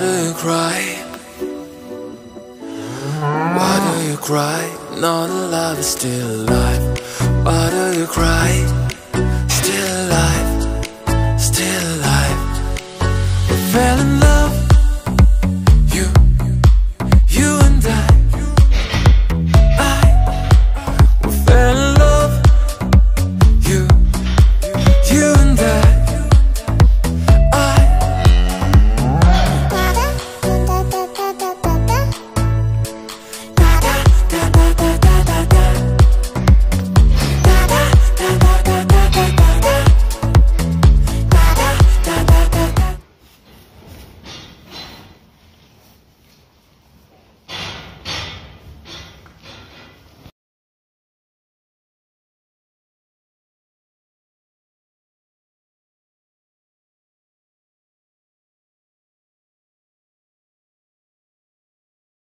do you cry? Why do you cry? Know the love is still alive. Why do you cry? Still alive, still alive. We fell in love.